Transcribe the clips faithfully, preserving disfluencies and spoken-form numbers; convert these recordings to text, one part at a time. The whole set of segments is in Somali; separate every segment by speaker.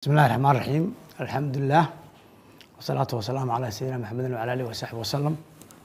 Speaker 1: بسم الله الرحمن الرحيم الحمد لله والصلاة والسلام على سيدنا محمد وعلى آله وصحبه وسلم.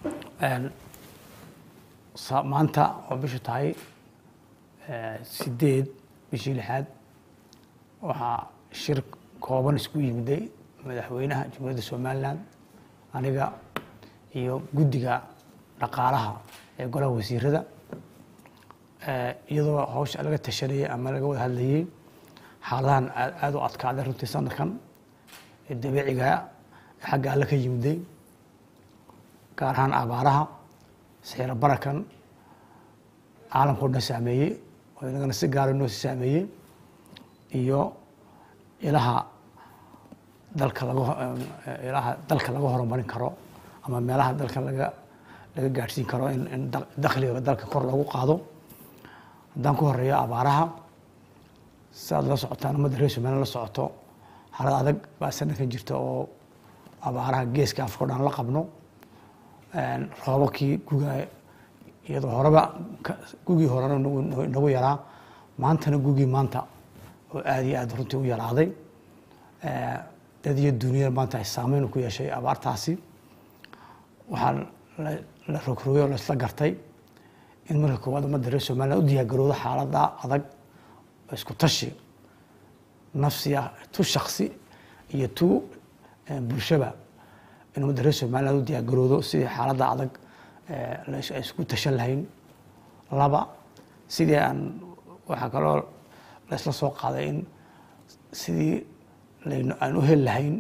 Speaker 1: maanta oo bishu tahay sideed bishii lixaad waxaa shir kooban isku yimiday madaxweynaha Jamhuuriyadda Somaliland aniga iyo guddiga dhaqaalaha ee golaha wasiirada iyadoo hawsha laga tashanayay ama laga wada hadlayay xaaladahan aad u adkaaday runtii sanadkan ee dabiiciga xagga alla ka yimiday gaar ahaan abaaraha sicir barakan caalamka oo dhan saameeyay oo inagana si gaar ah noo saameeyay iyo ilaha dalka lagu ilaha dalka lagu horumarin karo ama meelaha dalka laga laga gaarsiin karo in dakhliga dalka kor lagu qaado haddaan ku horeeyo abaaraha saad la socotaan ummadda reer Somaliland la socoto xaalad adag baa sanadkan jirta oo abaaraha geeska Afrika oo dhan la qabno roobabkii guga iyadoo horeba gugii horena nagu yaraa maantana gugii maanta oo aad iyo aad runtii u yaraaday dad iyo duniyada maanta ay saameyn ku yeeshay abaartaasi waxaan la rogrogay oo la isla gartay in marka koowaad ummadda reer Somaliland u diyaargarowdo xaaladda adag isku tashi nafsiya tu shakhsi iyo tu bulshada in ummadda reer Somaliland u diyaargarowdo sidii xaaladda adag la isku tashan lahayn laba sidii aan waxa kaloo la isla soo qaaday in sidii aan u heli lahayn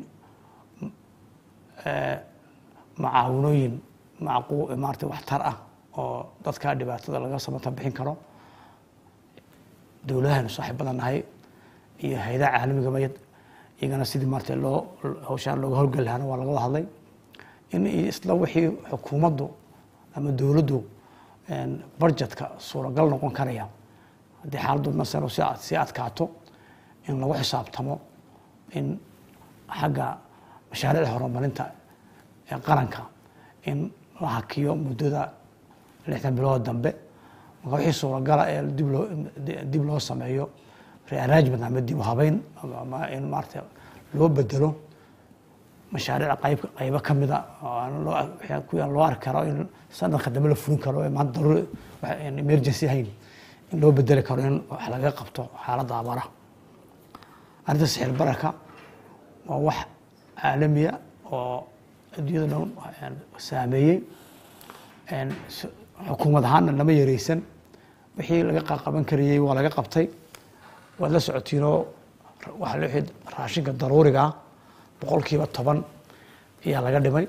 Speaker 1: macaawinooyin macquul maartay waxtar ah oo dadka dhibaatada laga samata bixin karo dawladahan saaxiibada nahay iyo hay'adaha caalamiga ah iyagana sidii maartay loo hawshaan looga howlgal lahaana waa laga wada hadlay in isla wixii xukuumaddu ama dawladdu budgetka suuragal noqon karaya haddii xaaladdu masalo si adkaato in lagu xisaabtamo in xagga mashaariicda horumarinta ee qaranka in la hakiyo muddada lixdan bilood dambe marka wixii suuragal ah ee dib loo dib loo sameeyo rearrangement ama dib u habeyn ama in maartay loo bedelo mashaariic qayb qaybo ka mid ah oo ku loo arki karo in sanadka dambe la fulin karo ee maanta daruuri emergency hayn in loo bedeli karo in wax laga qabto xaaladda abaaraha arrinta sicir bararka waa wax caalamiya oo adduunyada dhan saameeyey xukuumad ahaanna lama yareysan wixii laga qaban karayay waa laga qabtay waad la socotiinoo waxa la wixii raashinka daruuriga ah boqolkiiba toban ayaa laga dhimay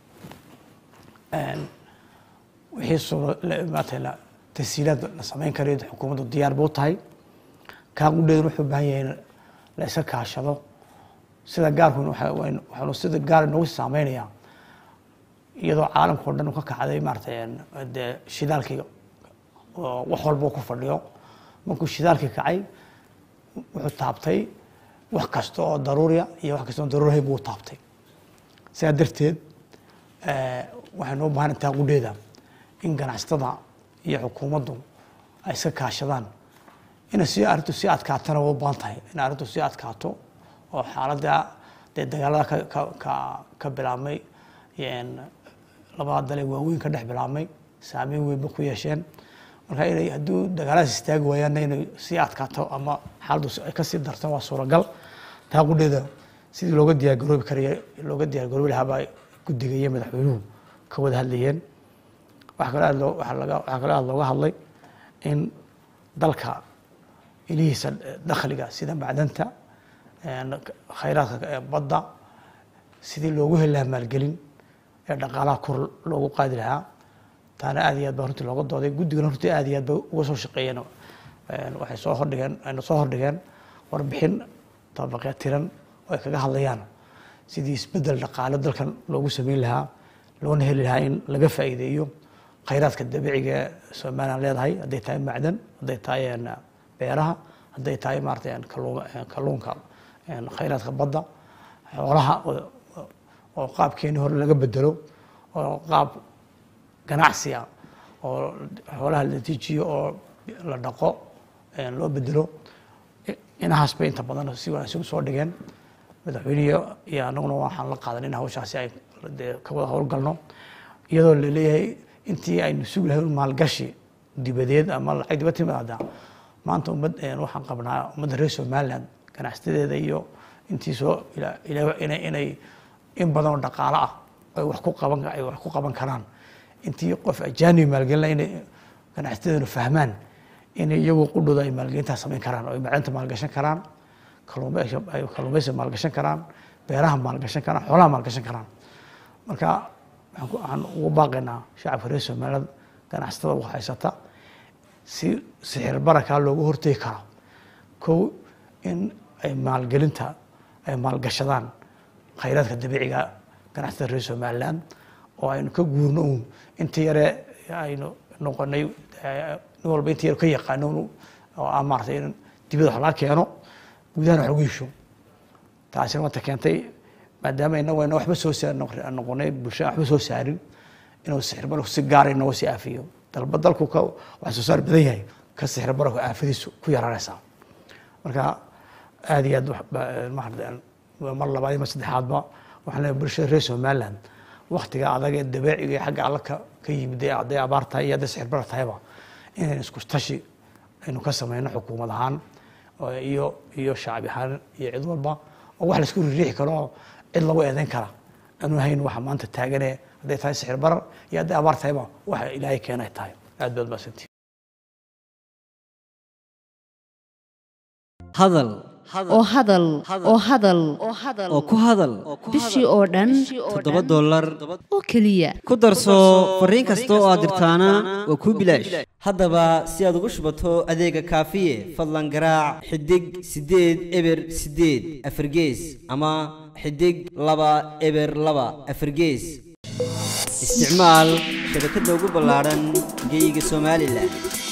Speaker 1: wixii suuraatayna tasiilaad la samayn karayo xukuumaddu diyaar buu tahay kaa qudheedan wuxuu u baahan yahay in la iska kaashado sida gaarku waxaanu sida gaar noogu saameynayaa iyadoo caalamka oo dhan u ka kacday maartay dee shidaalkii oo wax walba ku fadhiyo markuu shidaalkii kacay wuxuu taabtay wax kasta oo daruuriya iyo wax kasta oo daruuri buu taabtay sidaa darteed waxaynu u baahan tahay qudheeda in ganacsatada iyo xukuumaddu ay iska kaashadaan in si arrintu si adkaatana waa u baahan tahay in arrintu si adkaato oo xaaladda dee dagaalada ka ka ka bilaabmay labada dal ee waaweyn ka dhex bilaabmay saameyn weynba ku yeesheen marka inay hadduu dagaaladaas istaagi waayaanna inay sii adkaato ama xaaladdu ay ka sii darto waa suuragal taa qudheeda sidii looga diyaargaroobi karaya looga diyaargaroobi lahaa baa guddiga iyo madaxweynuhu ka wada hadlayeen waxa kale aad loo waxa laga waxa kale aad looga hadlay in dalka ilihiisa dakhliga sida macdanta khayraadka badda sidii loogu heli lahaa maalgelin ee dhaqaalaha kor loogu qaadi lahaa taana aad iyo aad baa runtii looga dooday guddigana runtii aad iyo aad bay uga soo shaqeeyeen waxay soo hordhigeen ayna soo hordhigeen warbixin tabaqeed tiran oo ay kaga hadlayaan sidii isbeddel dhaqaale dalkan loogu sameyn lahaa loona heli lahaa in laga faa'iideeyo khayraadka dabiiciga ee Somaliland leedahay hadday tahay macdan hadday tahay beeraha hadday tahay maartay kalluunka khayraadka badda xoolaha oo qaabkeeni hore laga bedelo oo qaab ganacsi ah oo xoolaha la tijiyo oo la dhaqo loo bedelo inahaas bay inta badan si wanaagsan soo dhigeen madaxweynihi iyo anaguna waxaan la qaadan in hawshaasi ay ka wada howlgalno iyadoo la leeyahay intii aynu sugi lahayn maalgashi dibadeed ama lacag dibad timaada maanta ummad waxaan qabnaa ummadda reer Somaliland ganacsadeeda iyo intii soo inay inay in badan oo dhaqaale ah ay wax ku qaban ay wax ku qaban karaan intii qof ajaanib maalgelin inay ganacsadeedu fahmaan in iyagu qudhooda ay maalgelinta sameyn karaan oo ay macalinta maalgashan karaan kalluumaysi ay kalluumaysi maalgashan karaan beeraha maalgashan karaan xoolaha maalgashan karaan marka waxaan ugu baaqaynaa shacabka reer Somaliland ganacsatada wax haysata si sixir baraka loogu hortay karo ko in ay maalgelinta ay maalgashadaan khayraadka dabiiciga ganacsatada reer Somaliland oo aynu ka guurno intii yare aynu noqonay nin walba intii yare ka yaqaano oo amartay in dibadda wax la keeno gudaha wax ugu yeesho taasina wata keentay maadaama inagu ayna waxba soo saarin noqonay bulshada waxba soo saarin inuu sixir baraka si gaar ah inoo si aafiyo dalba dalku ka wax soo saar badan yahay ka sixir baraka aafadiisu ku yaraanaysa marka aad iyo aad mar labaad iyo saddexaadba waxaan leeyahay bulshada reer Somaliland waqtiga adag ee dabeeciga ee xagga alla ka yimid ee aday abaarta iyo sixir baraka tahayba in isku tashi aynu ka sameeyno xukuumad ahaan iyo iyo shacab ahaan iyo cid walba oo wax la isku riixi karo cid lagu eedeyn kara aanu hayn waxa maanta taaganee haday tahay sixir barar iyo haday abaar tahayba waxa ilaahay keenay tahay aad baad maasantii
Speaker 2: hadal oo hadal oo hadal oo ku hadal
Speaker 3: bishii oo dhan
Speaker 2: toddoba dollar
Speaker 3: oo kaliya
Speaker 2: ku darso fariin kasta oo aad dirtaana waa ku bilaash haddaba si aad ugu shubato adeega kaafiye fadlan garaac xidig sideed eber sideed afargees ama xidig laba eber laba afargees isticmaal shabakadda ugu ballaaran geyga Somaliland.